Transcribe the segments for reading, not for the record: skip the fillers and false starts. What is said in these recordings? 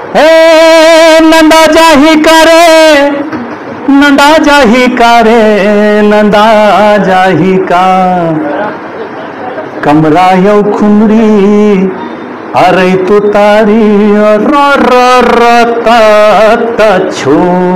नंदा जाही करे, नंदा जाही करे, नंदा जाही का कमरा यौ खुमरी अरे तो तारी छो।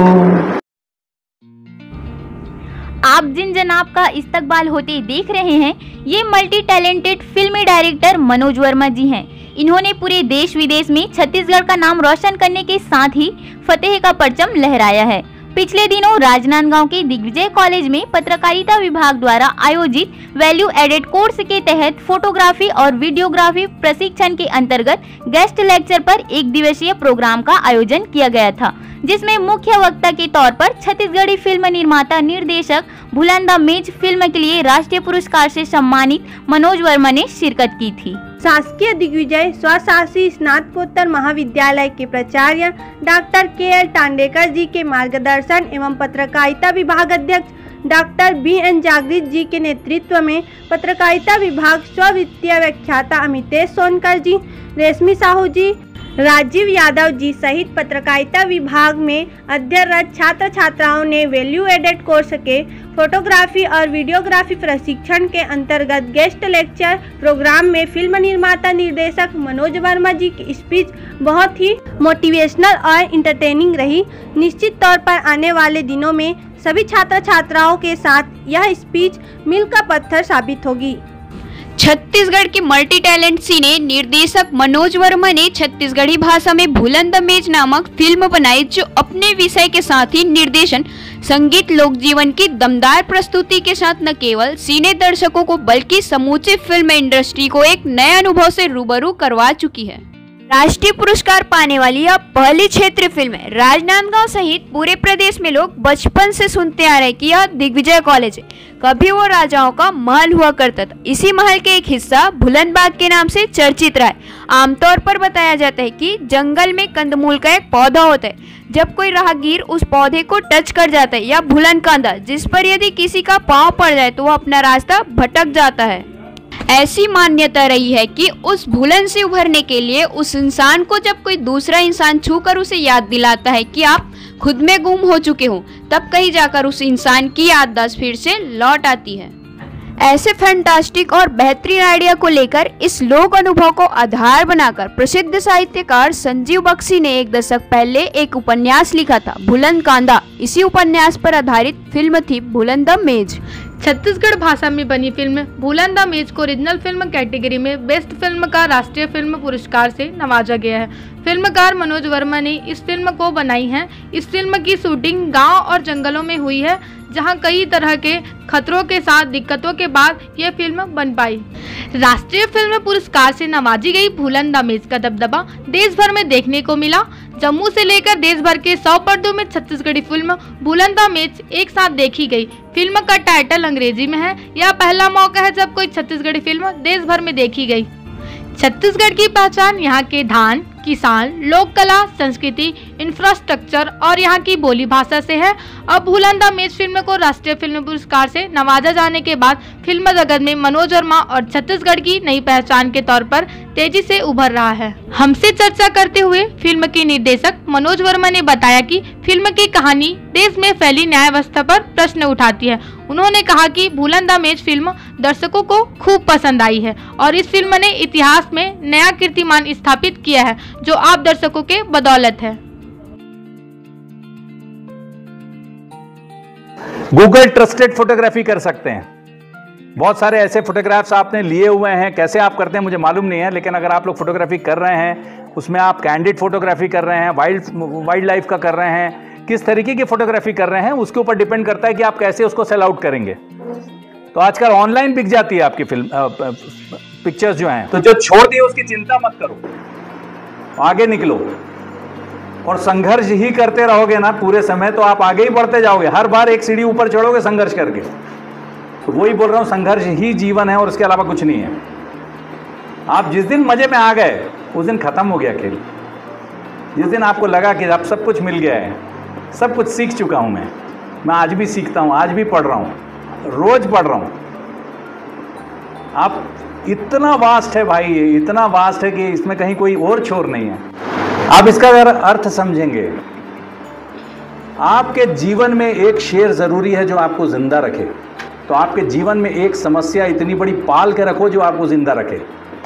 आप जिन जनाब का इस्तकबाल होते देख रहे हैं, ये मल्टी टैलेंटेड फिल्मी डायरेक्टर मनोज वर्मा जी हैं। इन्होंने पूरे देश विदेश में छत्तीसगढ़ का नाम रोशन करने के साथ ही फतेह का परचम लहराया है। पिछले दिनों राजनांदगांव के दिग्विजय कॉलेज में पत्रकारिता विभाग द्वारा आयोजित वैल्यू एडेड कोर्स के तहत फोटोग्राफी और वीडियोग्राफी प्रशिक्षण के अंतर्गत गेस्ट लेक्चर पर एक दिवसीय प्रोग्राम का आयोजन किया गया था, जिसमें मुख्य वक्ता के तौर पर छत्तीसगढ़ी फिल्म निर्माता निर्देशक बुलंद द मेज फिल्म के लिए राष्ट्रीय पुरस्कार से सम्मानित मनोज वर्मा ने शिरकत की थी। शासकीय दिग्विजय स्वशासी स्नातकोत्तर महाविद्यालय के प्राचार्य डॉक्टर के.एल. टांडेकर जी के मार्गदर्शन एवं पत्रकारिता विभाग अध्यक्ष डॉक्टर बी.एन. जागृत जी के नेतृत्व में पत्रकारिता विभाग स्व-वित्तीय व्याख्याता अमितेश सोनकर जी, रेशमी साहू जी, राजीव यादव जी सहित पत्रकारिता विभाग में अध्ययनरत छात्र छात्राओं ने वैल्यू एडेड कोर्स के फोटोग्राफी और वीडियोग्राफी प्रशिक्षण के अंतर्गत गेस्ट लेक्चर प्रोग्राम में फिल्म निर्माता निर्देशक मनोज वर्मा जी की स्पीच बहुत ही मोटिवेशनल और इंटरटेनिंग रही। निश्चित तौर पर आने वाले दिनों में सभी छात्र छात्राओं के साथ यह स्पीच मील का पत्थर साबित होगी। छत्तीसगढ़ के मल्टी टैलेंट सिने निर्देशक मनोज वर्मा ने छत्तीसगढ़ी भाषा में बुलंद द मेज नामक फिल्म बनाई, जो अपने विषय के साथ ही निर्देशन, संगीत, लोक जीवन की दमदार प्रस्तुति के साथ न केवल सिने दर्शकों को बल्कि समूचे फिल्म इंडस्ट्री को एक नए अनुभव से रूबरू करवा चुकी है। राष्ट्रीय पुरस्कार पाने वाली यह पहली क्षेत्रीय फिल्म है। राजनांदगांव सहित पूरे प्रदेश में लोग बचपन से सुनते आ रहे कि यह दिग्विजय कॉलेज है। कभी वो राजाओं का महल हुआ करता था। इसी महल के एक हिस्सा भुलन बाग के नाम से चर्चित रहा है। आमतौर पर बताया जाता है कि जंगल में कंदमूल का एक पौधा होता है। जब कोई राहगीर उस पौधे को टच कर जाता है या भुलन कांदा, जिस पर यदि किसी का पांव पड़ जाए तो वो अपना रास्ता भटक जाता है। ऐसी मान्यता रही है कि उस भूलन से उभरने के लिए उस इंसान को जब कोई दूसरा इंसान छूकर उसे याद दिलाता है कि आप खुद में गुम हो चुके हो, तब कहीं जाकर उस इंसान की याददाश्त फिर से लौट आती है। ऐसे फैंटास्टिक और बेहतरीन आइडिया को लेकर इस लोक अनुभव को आधार बनाकर प्रसिद्ध साहित्यकार संजीव बख्शी ने एक दशक पहले एक उपन्यास लिखा था, बुलंद कांदा। इसी उपन्यास पर आधारित फिल्म थी बुलंद द मेज। छत्तीसगढ़ भाषा में बनी फिल्म बुलंद द मेज को ओरिजिनल फिल्म कैटेगरी में बेस्ट फिल्म का राष्ट्रीय फिल्म पुरस्कार से नवाजा गया है। फिल्मकार मनोज वर्मा ने इस फिल्म को बनाई है। इस फिल्म की शूटिंग गांव और जंगलों में हुई है, जहां कई तरह के खतरों के साथ दिक्कतों के बाद यह फिल्म बन पाई। राष्ट्रीय फिल्म पुरस्कार से नवाजी गई बुलंद द मेज का दबदबा देश भर में देखने को मिला। जम्मू से लेकर देश भर के 100 पर्दों में छत्तीसगढ़ी फिल्म बुलंद द मेज एक साथ देखी गई। फिल्म का टाइटल अंग्रेजी में है। यह पहला मौका है जब कोई छत्तीसगढ़ी फिल्म देश भर में देखी गई। छत्तीसगढ़ की पहचान यहाँ के धान, किसान, लोक कला, संस्कृति, इंफ्रास्ट्रक्चर और यहाँ की बोली भाषा से है। अब बुलंद द मेज फिल्म को राष्ट्रीय फिल्म पुरस्कार से नवाजा जाने के बाद फिल्म जगत में मनोज वर्मा और छत्तीसगढ़ की नई पहचान के तौर पर तेजी से उभर रहा है। हमसे चर्चा करते हुए फिल्म के निर्देशक मनोज वर्मा ने बताया कि फिल्म की कहानी देश में फैली न्याय व्यवस्था पर प्रश्न उठाती है। उन्होंने कहा कि बुलंद द मेज फिल्म दर्शकों को खूब पसंद आई है और इस फिल्म ने इतिहास में नया कीर्तिमान स्थापित किया है, जो आप दर्शकों के बदौलत है। गूगल ट्रस्टेड फोटोग्राफी कर सकते हैं। बहुत सारे ऐसे फोटोग्राफ्स आपने लिए हुए हैं, कैसे आप करते हैं मुझे मालूम नहीं है, लेकिन अगर आप लोग फोटोग्राफी कर रहे हैं, उसमें आप कैंडिड फोटोग्राफी कर रहे हैं, वाइल्ड लाइफ का कर रहे हैं, किस तरीके की फोटोग्राफी कर रहे हैं, उसके ऊपर डिपेंड करता है कि आप कैसे उसको सेल आउट करेंगे। तो आजकल ऑनलाइन बिक जाती है आपकी फिल्म पिक्चर्स जो हैं, तो जो छोड़ दिए उसकी चिंता मत करो, आगे निकलो और संघर्ष ही करते रहोगे ना पूरे समय, तो आप आगे ही बढ़ते जाओगे। हर बार एक सीढ़ी ऊपर चढ़ोगे संघर्ष करके। तो वही बोल रहा हूँ, संघर्ष ही जीवन है और उसके अलावा कुछ नहीं है। आप जिस दिन मजे में आ गए उस दिन खत्म हो गया खेल। जिस दिन आपको लगा कि अब सब कुछ मिल गया है, सब कुछ सीख चुका हूँ मैं आज भी सीखता हूँ, आज भी पढ़ रहा हूँ, रोज पढ़ रहा हूँ। आप इतना वास्ट है भाई, इतना वास्ट है कि इसमें कहीं कोई और छोर नहीं है। आप इसका अगर अर्थ समझेंगे, आपके जीवन में एक शेर जरूरी है जो आपको जिंदा रखे, तो आपके जीवन में एक समस्या इतनी बड़ी पाल के रखो जो आपको जिंदा रखे।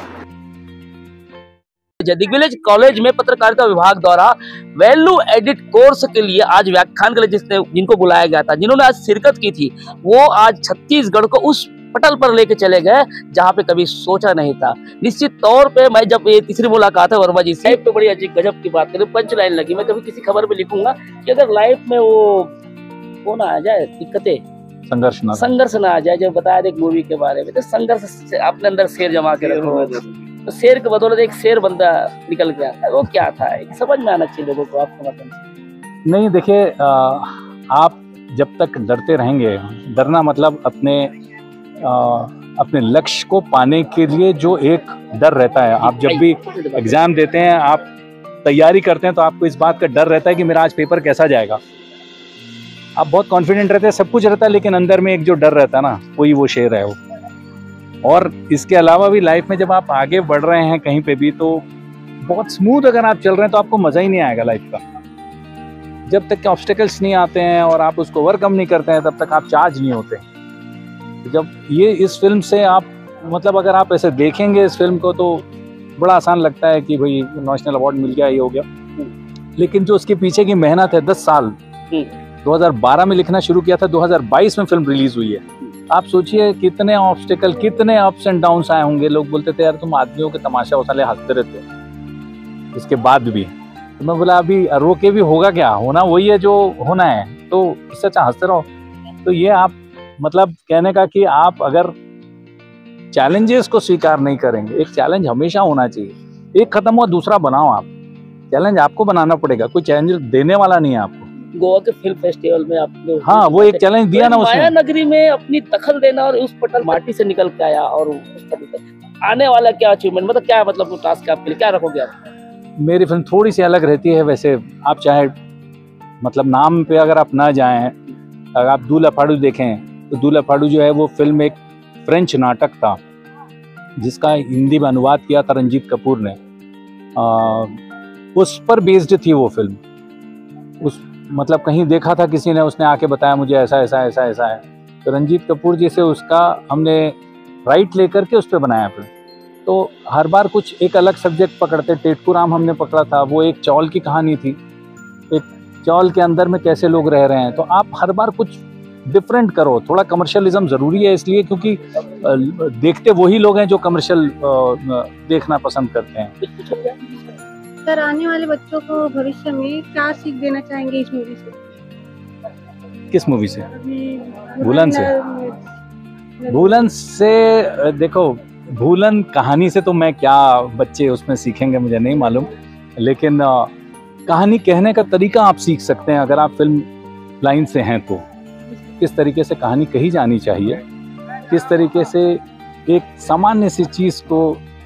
दिग्विजय कॉलेज में पत्रकारिता विभाग द्वारा वैल्यू एडिट कोर्स के लिए आज व्याख्यान के लिए जिनको बुलाया गया था, जिन्होंने आज शिरकत की थी, वो आज छत्तीसगढ़ को उस पटल पर लेके चले गए जहां पे कभी सोचा नहीं था। निश्चित तौर पे मैं जब ये तीसरी मुलाकात है वर्मा जी से, तो बड़ी अजीब गजब की बात करें, पंच लाइन लगी। मैं कभी किसी खबर में लिखूंगा कि अगर लाइफ में वो ना आ जाए, दिक्कतें, संघर्ष ना आ जाए, जब बताया एक मूवी के बारे में, तो संघर्ष से अपने अंदर शेर जमा के रखो, तो शेर के बदौलत एक शेर बंदा निकल गया। वो क्या था, समझ में आना चाहिए लोगों को। आपको मतलब नहीं, देखिए, आप जब तक डरते रहेंगे, डरना मतलब अपने लक्ष्य को पाने के लिए जो एक डर रहता है, आप जब भी एग्जाम देते हैं, आप तैयारी करते हैं, तो आपको इस बात का डर रहता है कि मेरा आज पेपर कैसा जाएगा। आप बहुत कॉन्फिडेंट रहते हैं, सब कुछ रहता है, लेकिन अंदर में एक जो डर रहता है ना, वही वो शेर है वो। और इसके अलावा भी लाइफ में जब आप आगे बढ़ रहे हैं कहीं पे भी, तो बहुत स्मूथ अगर आप चल रहे हैं तो आपको मजा ही नहीं आएगा लाइफ का। जब तक के ऑब्स्टेकल्स नहीं आते हैं और आप उसको ओवरकम नहीं करते हैं, तब तक आप चार्ज नहीं होते। जब ये इस फिल्म से आप मतलब अगर आप ऐसे देखेंगे इस फिल्म को, तो बड़ा आसान लगता है कि भाई नेशनल अवार्ड मिल गया, ये हो गया, लेकिन जो उसके पीछे की मेहनत है 10 साल, 2012 में लिखना शुरू किया था, 2022 में फिल्म रिलीज हुई है। आप सोचिए कितने ऑब्स्टेकल, कितने अप्स एंड डाउन्स आए होंगे। लोग बोलते थे यार तुम आदमियों के तमाशा उसाले हंसते रहते हो, इसके बाद भी। तो मैं बोला अभी रोके भी होगा क्या, होना वही है जो होना है, तो इससे अच्छा हंसते रहो। तो ये आप मतलब कहने का कि आप अगर चैलेंजेस को स्वीकार नहीं करेंगे, एक चैलेंज हमेशा होना चाहिए, एक खत्म हुआ दूसरा बनाओ। आप चैलेंज आपको बनाना पड़ेगा, कोई चैलेंज देने वाला नहीं है आपको। गोवा के फिल्म फेस्टिवल में आपने वो एक चैलेंज दिया ना, उसमें माया नगरी में अपनी दखल देना और उस पटल माटी से निकल के आया, और उस पटल तक आने वाला क्या अचीवमेंट, मतलब क्या मतलब टास्क आपके लिए, क्या रखोगे आप? मेरी फिल्म थोड़ी सी अलग रहती है वैसे। आप चाहे मतलब नाम पे अगर आप ना जाएं, अगर आप दूल्हा फाड़ू देखें, तो दूल्हा फाड़ू जो है वो फिल्म एक फ्रेंच नाटक था जिसका हिंदी में अनुवाद किया था रंजीत कपूर ने। उस पर बेस्ड थी वो फिल्म। उस मतलब कहीं देखा था किसी ने, उसने आके बताया मुझे ऐसा ऐसा ऐसा ऐसा है, तो रंजीत कपूर जी से उसका हमने राइट लेकर के उस पर बनाया फिल्म। तो हर बार कुछ एक अलग सब्जेक्ट पकड़ते। टेटकू राम हमने पकड़ा था, वो एक चौल की कहानी थी, एक चौल के अंदर में कैसे लोग रह रहे हैं। तो आप हर बार कुछ डिफरेंट करो। थोड़ा कमर्शियलिज्म ज़रूरी है इसलिए क्योंकि देखते वही लोग हैं जो कमर्शियल देखना पसंद करते हैं। सर, आने वाले बच्चों को भविष्य में क्या सीख देना चाहेंगे इस मूवी से? किस मूवी से? भूलन से? भूलन से देखो, भूलन कहानी से तो मैं क्या बच्चे उसमें सीखेंगे मुझे नहीं मालूम, लेकिन कहानी कहने का तरीका आप सीख सकते हैं अगर आप फिल्म लाइन से हैं तो। किस तरीके से कहानी कही जानी चाहिए, किस तरीके से एक सामान्य सी चीज़ को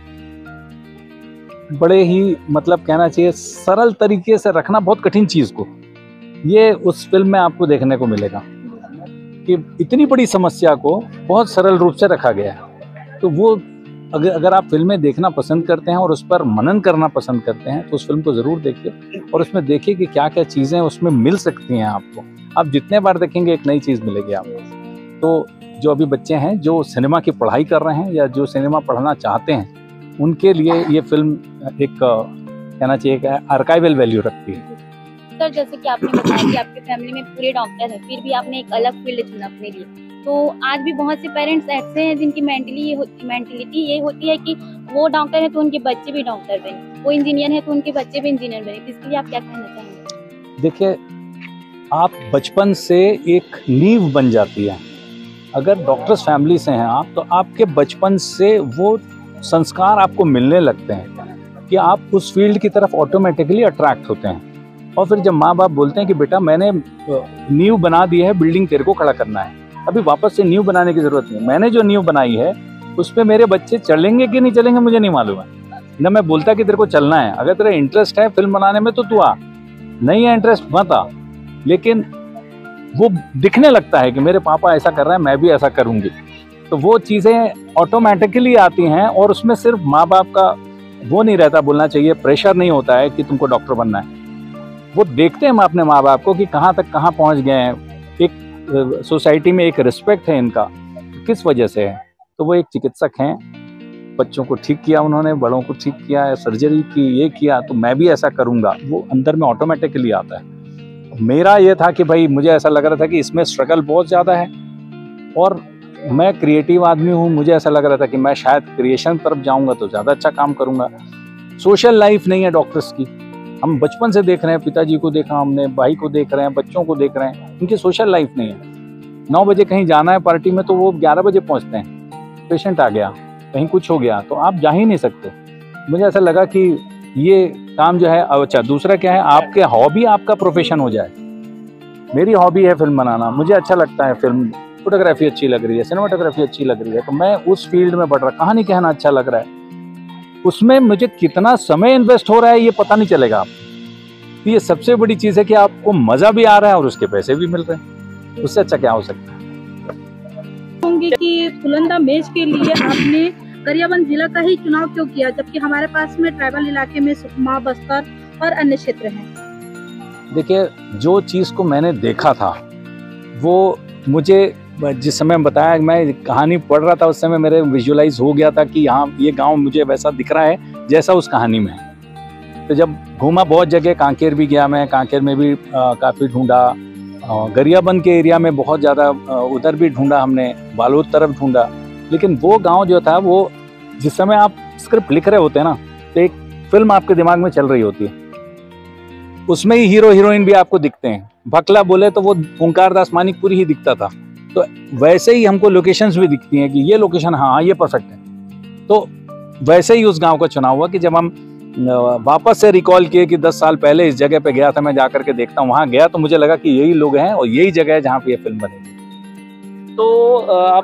बड़े ही मतलब कहना चाहिए सरल तरीके से रखना, बहुत कठिन चीज़ को, ये उस फिल्म में आपको देखने को मिलेगा कि इतनी बड़ी समस्या को बहुत सरल रूप से रखा गया है। तो वो अगर आप फिल्में देखना पसंद करते हैं और उस पर मनन करना पसंद करते हैं तो उस फिल्म को ज़रूर देखिए और उसमें देखिए कि क्या क्या चीज़ें उसमें मिल सकती हैं आपको। आप जितने बार देखेंगे एक नई चीज़ मिलेगी आपको। तो जो अभी बच्चे हैं जो सिनेमा की पढ़ाई कर रहे हैं या जो सिनेमा पढ़ना चाहते हैं, उनके लिए ये फिल्म एक कहना चाहिए कि आर्काइवल वैल्यू रखती है। सर, जैसे कि आपने बताया कि आपके फैमिली में पूरे डॉक्टर हैं, फिर भी आपने एक अलग फील्ड चुना अपने लिए। तो आज भी बहुत से पेरेंट्स ऐसे हैं जिनकी मेंटेलिटी ये होती है कि वो डॉक्टर है तो उनके बच्चे भी डॉक्टर बने, वो इंजीनियर है तो उनके बच्चे भी इंजीनियर बने। इसके लिए आप क्या कहना चाहेंगे? देखिए, आप बचपन से एक नींव बन जाती है। अगर डॉक्टर्स फैमिली से हैं आप, तो आपके बचपन से वो संस्कार आपको मिलने लगते हैं कि आप उस फील्ड की तरफ ऑटोमेटिकली अट्रैक्ट होते हैं। और फिर जब माँ बाप बोलते हैं कि बेटा मैंने नींव बना दी है, बिल्डिंग तेरे को खड़ा करना है, अभी वापस से नींव बनाने की जरूरत नहीं। मैंने जो नींव बनाई है उस पर मेरे बच्चे चलेंगे कि नहीं चलेंगे मुझे नहीं मालूम है, न मैं बोलता कि तेरे को चलना है। अगर तेरा इंटरेस्ट है फिल्म बनाने में तो तू आ, नहीं है इंटरेस्ट मत आ। लेकिन वो दिखने लगता है कि मेरे पापा ऐसा कर रहे हैं, मैं भी ऐसा करूंगी। तो वो चीज़ें ऑटोमेटिकली आती हैं और उसमें सिर्फ माँ बाप का वो नहीं रहता, बोलना चाहिए, प्रेशर नहीं होता है कि तुमको डॉक्टर बनना है। वो देखते हैं अपने माँ बाप को कि कहाँ तक कहाँ पहुँच गए हैं। एक सोसाइटी में एक रिस्पेक्ट है इनका, किस वजह से है। तो वो एक चिकित्सक हैं, बच्चों को ठीक किया उन्होंने, बड़ों को ठीक किया, सर्जरी की, ये किया, तो मैं भी ऐसा करूँगा, वो अंदर में ऑटोमेटिकली आता है। मेरा ये था कि भाई मुझे ऐसा लग रहा था कि इसमें स्ट्रगल बहुत ज़्यादा है और मैं क्रिएटिव आदमी हूँ, मुझे ऐसा लग रहा था कि मैं शायद क्रिएशन तरफ जाऊँगा तो ज़्यादा अच्छा काम करूँगा। सोशल लाइफ नहीं है डॉक्टर्स की, हम बचपन से देख रहे हैं, पिताजी को देखा हमने, भाई को देख रहे हैं, बच्चों को देख रहे हैं, उनकी सोशल लाइफ नहीं है। 9 बजे कहीं जाना है पार्टी में तो वो 11 बजे पहुँचते हैं। पेशेंट आ गया, कहीं कुछ हो गया तो आप जा ही नहीं सकते। मुझे ऐसा लगा कि ये काम जो है, अच्छा दूसरा क्या है, आपके हॉबी आपका प्रोफेशन हो जाए। मेरी हॉबी है फिल्म बनाना, मुझे अच्छा लगता है, फिल्म फोटोग्राफी अच्छी लग रही है, सिनेमाटोग्राफी अच्छी लग रही है, तो मैं उस फील्ड में बढ़ रहा, कहानी कहना अच्छा लग रहा है, उसमें मुझे कितना समय इन्वेस्ट हो रहा है ये पता नहीं चलेगा आपको। ये सबसे बड़ी चीज़ है कि आपको मज़ा भी आ रहा है और उसके पैसे भी मिल रहे हैं, उससे अच्छा क्या हो सकता है। होंगे कि फुलंदा मेज के लिए आपने गरियाबंद जिला का ही चुनाव क्यों किया, जबकि हमारे पास में ट्राइबल इलाके में सुकमा, बस्तर और अन्य क्षेत्र हैं। देखिए, जो चीज़ को मैंने देखा था वो मुझे जिस समय बताया, मैं कहानी पढ़ रहा था उस समय मेरे विजुअलाइज हो गया था कि यहाँ ये गांव मुझे वैसा दिख रहा है जैसा उस कहानी में है। तो जब घूमा बहुत जगह, कांकेर भी गया मैं, कांकेर में भी काफ़ी ढूंढा, गरियाबंद के एरिया में बहुत ज़्यादा उधर भी ढूंढा हमने, बालोद तरफ ढूंढा, लेकिन वो गांव जो था, वो जिस समय आप स्क्रिप्ट लिख रहे होते हैं ना, तो एक फिल्म आपके दिमाग में चल रही होती है, उसमें ही हीरो हीरोइन भी आपको दिखते हैं। भकला बोले तो वो ओंकार दास मानिकपुरी ही दिखता था, तो वैसे ही हमको लोकेशंस भी दिखती हैं कि ये लोकेशन, हाँ ये परफेक्ट है। तो वैसे ही उस गांव का चुनाव हुआ कि जब हम वापस से रिकॉल किए कि 10 साल पहले इस जगह पे गया था, मैं जाकर के देखता हूँ, वहाँ गया तो मुझे लगा कि यही लोग हैं और यही जगह है जहाँ पे ये फिल्म बनेगी। तो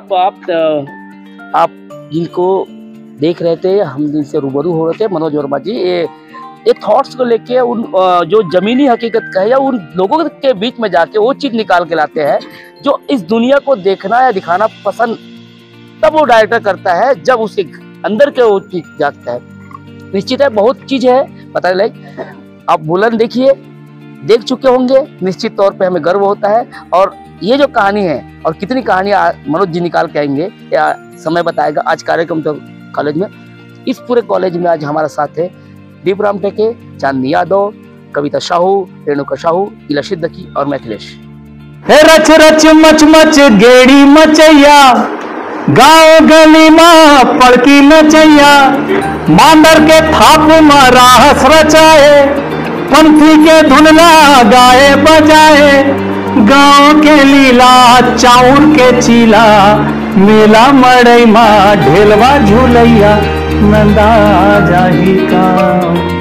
आप जिनको देख रहे थे, हम जिनसे रूबरू हो रहे थे, मनोज वर्मा जी, ये थॉट्स को लेके उन जो जमीनी हकीकत का है या उन लोगों के बीच में जाके वो चीज निकाल के लाते हैं जो इस दुनिया को देखना या दिखाना पसंद तब वो डायरेक्टर करता है जब उसके अंदर के वो चीज जागता है। निश्चित है बहुत चीज है पता लगे। आप बुलंद देखिए, देख चुके होंगे, निश्चित तौर पे हमें गर्व होता है। और ये जो कहानी है और कितनी कहानियां मनोज जी निकाल के आएंगे या समय बताएगा। आज कार्यक्रम तो कॉलेज में, इस पूरे कॉलेज में आज हमारा साथ है दीप राम टेके, चांदनी यादव, कविता साहू, रेणुका साहू, इला सिद्दकी और मैथिलेश। रच रच मच मच गेड़ी मचैया, गाँव गली माँ पड़की नचैया, मांदर के थाप मारा हस रचाए, पंथी के धुनला गाए बजाए, गाँव के लीला चाउर के चीला, मेला मड़ई माँ ढेलवा झूलैया, नंदा जाही का।